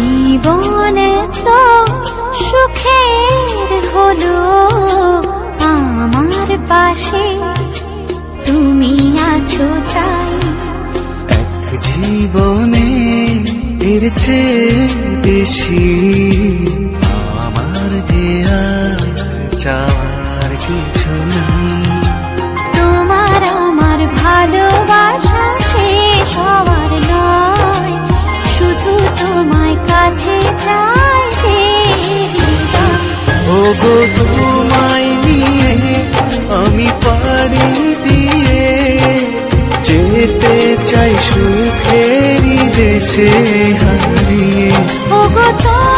জীবনে তো সুখের হলো আমার পাশে তুমি আছো তাই। এক জীবনে এর চেয়ে বেশি আমার যে আর চাওয়ার কিছু নেই। তোমার আমার ভালোবাসা শেষ হওয়ার নয়, শুধু তোমায় কাছে চাই যে হৃদয়। ওগো তোমায় নিয়ে আমি পাড়ি দিয়ে যেতে চাই সুখেরই দেশে হারিয়ে। ওগো